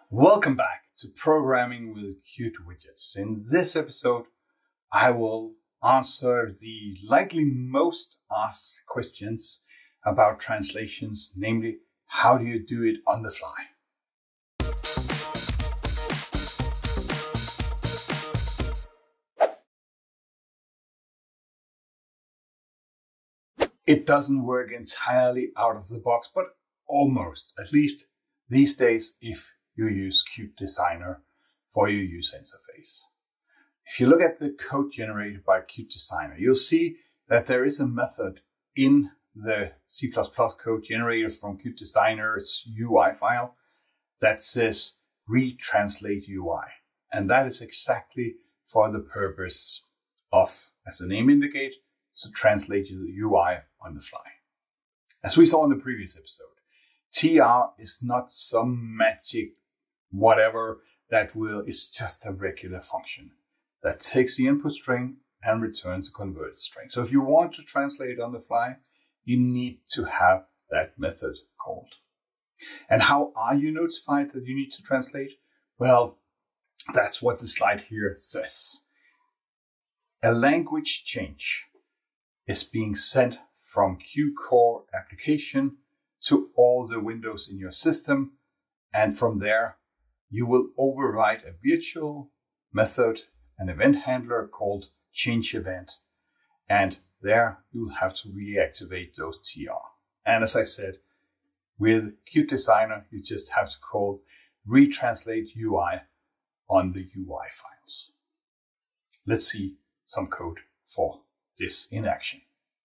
Welcome back to Programming with Qt Widgets. In this episode, I will answer the likely most asked questions about translations, namely, how do you do it on the fly? It doesn't work entirely out of the box, but almost, at least these days, if you use Qt Designer for your user interface. If you look at the code generated by Qt Designer, you'll see that there is a method in the C++ code generated from Qt Designer's UI file that says retranslate UI. And that is exactly for the purpose of, as the name indicates, to translate the UI on the fly. As we saw in the previous episode, TR is not some magic whatever that is just a regular function that takes the input string and returns a converted string. So if you want to translate it on the fly, you need to have that method called. And how are you notified that you need to translate? Well, that's what the slide here says. A language change is being sent from Q Core application to all the windows in your system. And from there, you will override a virtual method, an event handler called change event. And there you'll have to reactivate those TR. And as I said, with Qt Designer, you just have to call retranslate UI on the UI files. Let's see some code for this in action.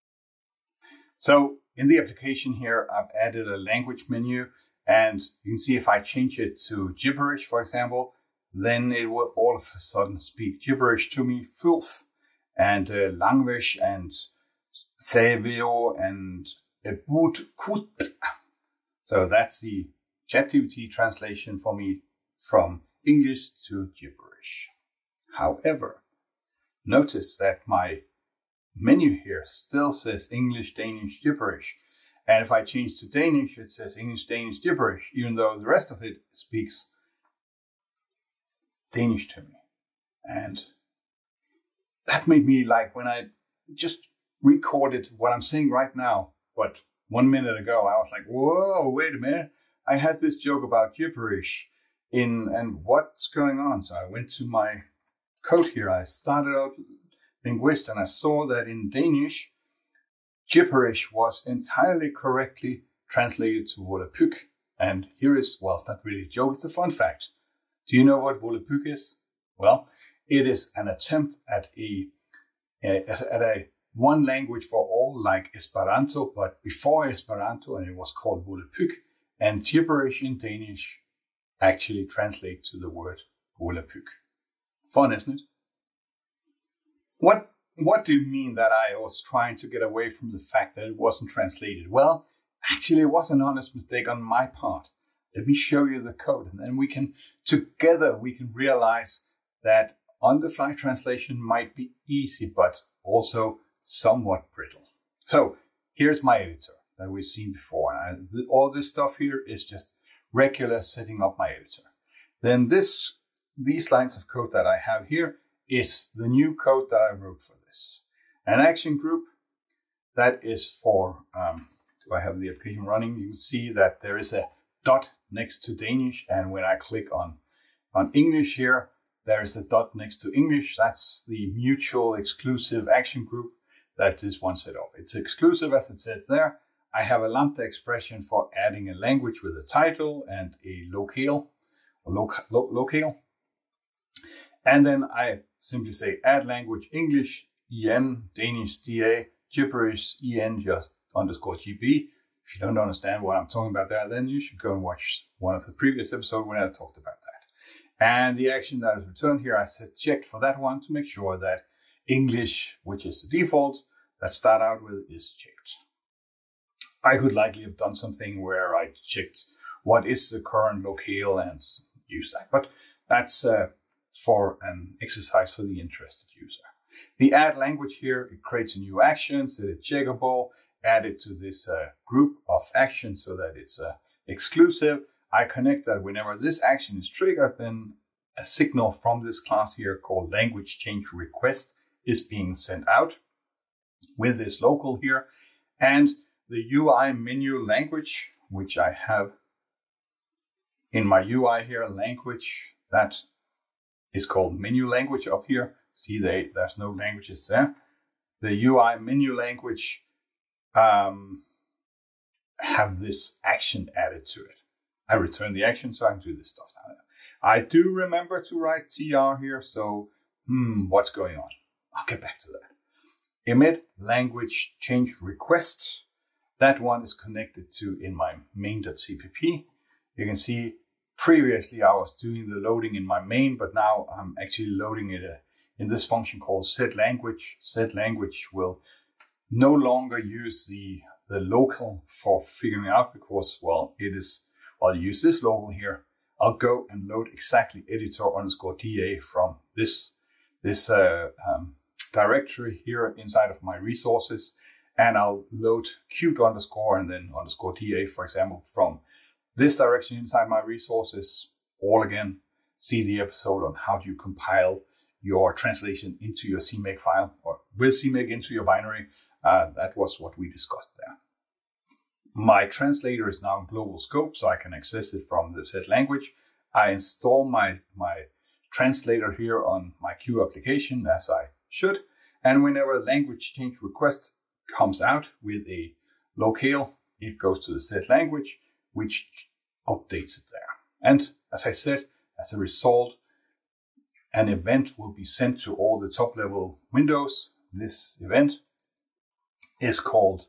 So in the application here, I've added a language menu. And you can see if I change it to gibberish, for example, then it will all of a sudden speak gibberish to me, fulf, and langvish, and sevio, and boot kut. So that's the ChatGPT translation for me from English to gibberish. However, notice that my menu here still says English, Danish, gibberish. And if I change to Danish, it says English, Danish, gibberish, even though the rest of it speaks Danish to me. And that made me like, when I just recorded what I'm saying right now, but 1 minute ago, I was like, whoa, wait a minute. I had this joke about gibberish and what's going on? So I went to my code here. I started out linguist and I saw that in Danish, gibberish was entirely correctly translated to volapük. And here is, well, it's not really a joke, it's a fun fact. Do you know what volapük is? Well, it is an attempt at a one language for all, like Esperanto, but before Esperanto, and it was called volapük. And gibberish in Danish actually translates to the word volapük. Fun, isn't it? What do you mean that I was trying to get away from the fact that it wasn't translated? Well, actually, it was an honest mistake on my part. Let me show you the code, and then together we can realize that on-the-fly translation might be easy, but also somewhat brittle. So here's my editor that we've seen before. All this stuff here is just regular setting up my editor. Then these lines of code that I have here is the new code that I wrote for this. An action group that is for, do I have the application running? You can see that there is a dot next to Danish. And when I click on English here, there is a dot next to English. That's the mutual exclusive action group that this one set up. It's exclusive as it says there. I have a lambda expression for adding a language with a title and a locale. And then I simply say add language English, en, Danish, da, gibberish, en, just _gb. If you don't understand what I'm talking about there, then you should go and watch one of the previous episodes when I talked about that. And the action that is returned here, I said checked for that one to make sure that English, which is the default that start out with, is checked. I could likely have done something where I checked what is the current locale and use that, but that's for an exercise for the interested user. The add language here, it creates a new action, so it's checkable, add it to this group of actions so that it's exclusive. I connect that whenever this action is triggered, then a signal from this class here called language change request is being sent out with this local here. And the UI menu language, which I have in my UI here, language, that is called menu language up here. See, there's no languages there. The UI menu language have this action added to it. I return the action so I can do this stuff now. I do remember to write TR here, so what's going on? I'll get back to that. Emit language change request. That one is connected to in my main.cpp. You can see previously I was doing the loading in my main, but now I'm actually loading it in this function called setLanguage. setLanguage will no longer use the local for figuring out because, well, I'll use this local here. I'll go and load exactly editor_da from this directory here inside of my resources. And I'll load Qt_ and then _da, for example, from this direction inside my resources. All again, see the episode on how do you compile your translation into your CMake file or with CMake into your binary. That was what we discussed there. My translator is now in global scope, so I can access it from the set language. I install my translator here on my Q application as I should. And whenever a language change request comes out with a locale, it goes to the set language, which updates it there. And as I said, as a result, an event will be sent to all the top level windows. This event is called,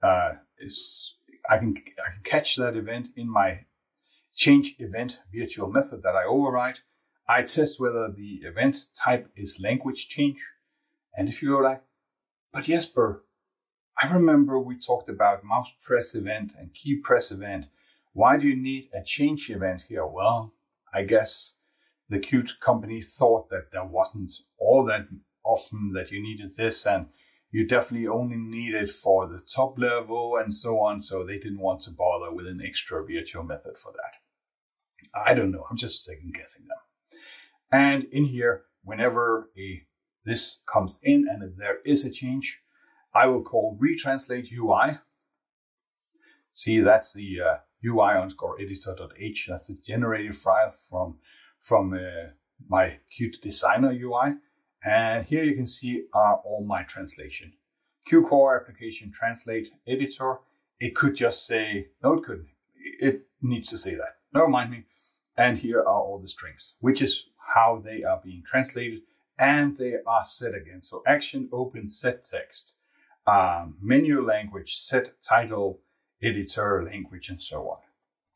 I can catch that event in my change event virtual method that I override. I test whether the event type is language change. And if you go like, but Jesper, I remember we talked about mouse press event and key press event. Why do you need a change event here? Well, I guess the Qt company thought that there wasn't all that often that you needed this, and you definitely only need it for the top level and so on. So they didn't want to bother with an extra virtual method for that. I don't know. I'm just second guessing them. And in here, whenever this comes in and if there is a change, I will call retranslate UI. See, that's the UI_editor.h. That's a generated file from my Qt Designer UI. And here you can see all my translation. Q-Core application translate editor. It could just say, no, it couldn't. It needs to say that. Never mind me. And here are all the strings, which is how they are being translated. And they are set again. So action, open, set text, menu language, set title, editor, language, and so on.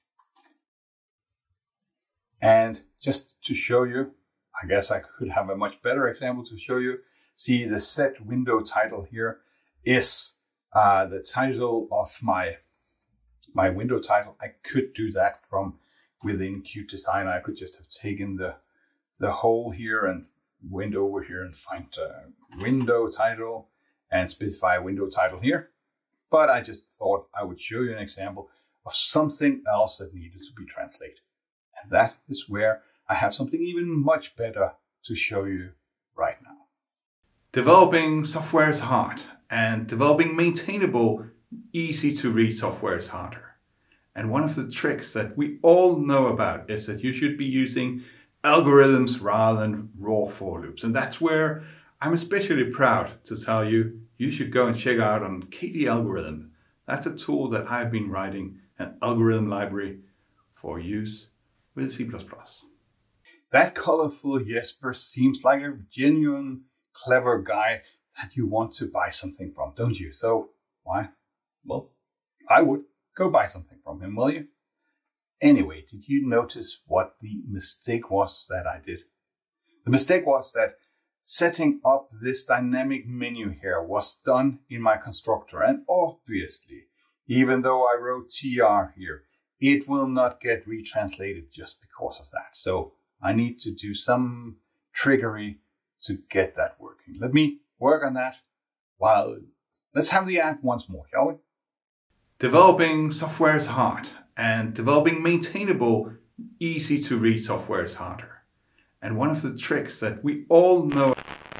And just to show you, I guess I could have a much better example to show you. See, the set window title here is the title of my window title. I could do that from within Qt Designer. I could just have taken the whole here and went over here and find window title and specify a window title here. But I just thought I would show you an example of something else that needed to be translated. And that is where I have something even much better to show you right now. Developing software is hard, and developing maintainable, easy to read software is harder. And one of the tricks that we all know about is that you should be using algorithms rather than raw for loops. And that's where I'm especially proud to tell you, you should go and check out on KDAlgorithms. That's a tool that I've been writing an algorithm library for use with C++. That colorful Jesper seems like a genuine, clever guy that you want to buy something from, don't you? So why? Well, I would go buy something from him, will you? Anyway, did you notice what the mistake was that I did? The mistake was that setting up this dynamic menu here was done in my constructor. And obviously, even though I wrote TR here, it will not get retranslated just because of that. So I need to do some trickery to get that working. Let me work on that. Let's have the ad once more, shall we? Developing software is hard, and developing maintainable, easy to read software is harder. And one of the tricks that we all know.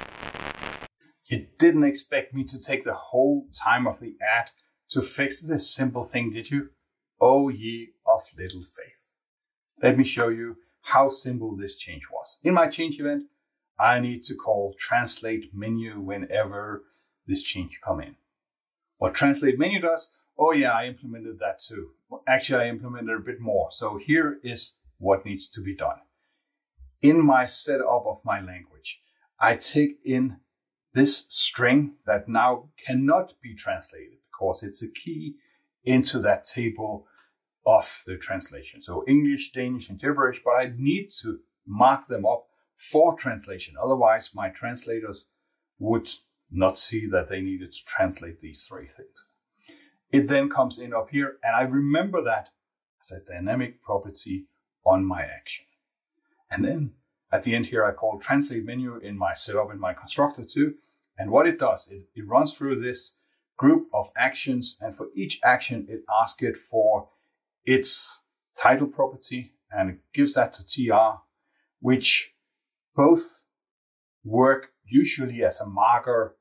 You didn't expect me to take the whole time of the ad to fix this simple thing, did you? O ye of little faith. Let me show you how simple this change was. In my change event, I need to call translate menu whenever this change comes in. What translate menu does, oh yeah, I implemented that too. Well, actually, I implemented a bit more. So here is what needs to be done. In my setup of my language, I take in this string that now cannot be translated because it's a key into that table of the translation. So English, Danish, and gibberish, but I need to mark them up for translation. Otherwise, my translators would not see that they needed to translate these three things. It then comes in up here, and I remember that as a dynamic property on my action. And then at the end here, I call translate menu in my setup in my constructor too. And what it does, it runs through this group of actions, and for each action, it asks it for its title property, and it gives that to tr, which both work usually as a marker.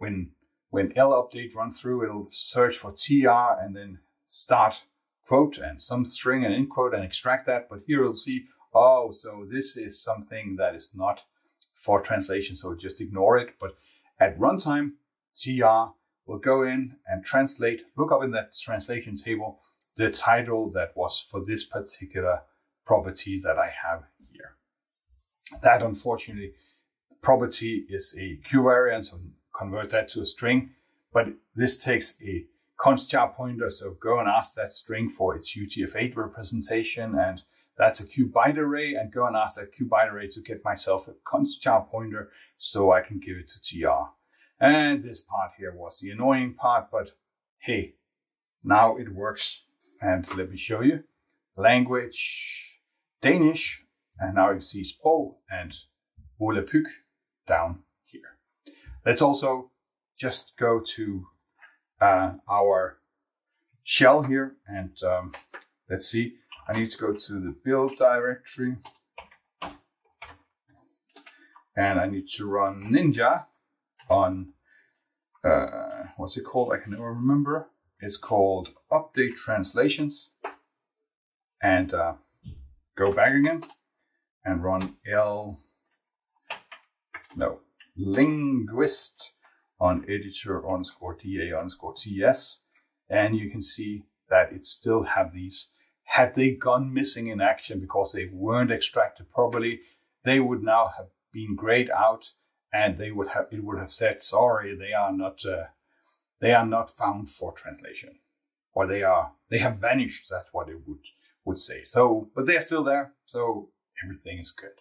When L update runs through, it'll search for tr and then start quote and some string and end quote and extract that. But here you'll see, oh, so this is something that is not for translation, so just ignore it. But at runtime, tr will go in and translate, look up in that translation table, the title that was for this particular property that I have here. That, unfortunately, property is a Q variant, so convert that to a string, but this takes a const-char pointer, so go and ask that string for its UTF-8 representation, and that's a Q byte array, and go and ask that Q byte array to get myself a const-char pointer so I can give it to tr. And this part here was the annoying part, but hey, now it works. And let me show you. Language, Danish, and now you see sprog and volapük down here. Let's also just go to our shell here, and let's see. I need to go to the build directory, and I need to run Ninja on, what's it called? I can never remember. It's called update translations, and go back again and run linguist on editor_da_ts, and you can see that it still have these. Had they gone missing in action because they weren't extracted properly, they would now have been grayed out, and it would have said, sorry, they are not found for translation, or they have vanished. That's what it would say. So, but they're still there, so everything is good.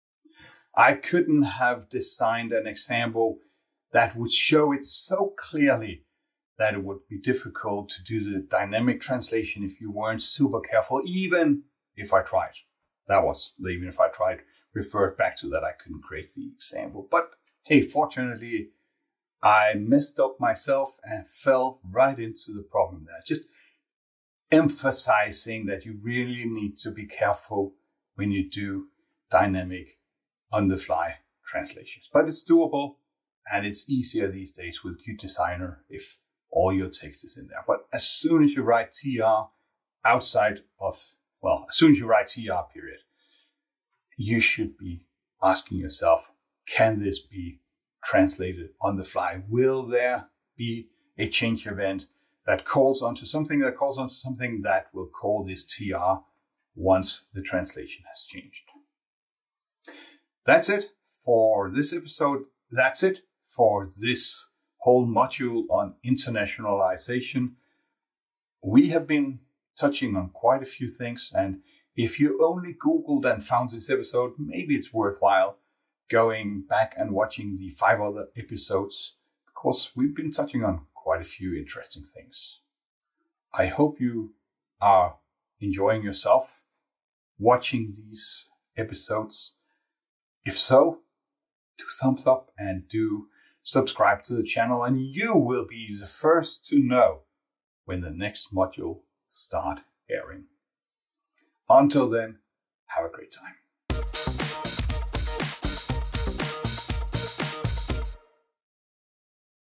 I couldn't have designed an example that would show it so clearly that it would be difficult to do the dynamic translation if you weren't super careful, even if I tried. Even if I tried, referred back to that, I couldn't create the example. But hey, fortunately, I messed up myself and fell right into the problem there. Just emphasizing that you really need to be careful when you do dynamic on-the-fly translations. But it's doable, and it's easier these days with Qt Designer if all your text is in there. But as soon as you write tr as soon as you write tr period, you should be asking yourself, can this be translated on the fly? Will there be a change event that calls onto something that will call this tr once the translation has changed? That's it for this episode. That's it for this whole module on internationalization. We have been touching on quite a few things, and if you only Googled and found this episode, maybe it's worthwhile going back and watching the 5 other episodes, because we've been touching on quite a few interesting things. I hope you are enjoying yourself watching these episodes. If so, do thumbs up and do subscribe to the channel, and you will be the first to know when the next module start airing. Until then, have a great time.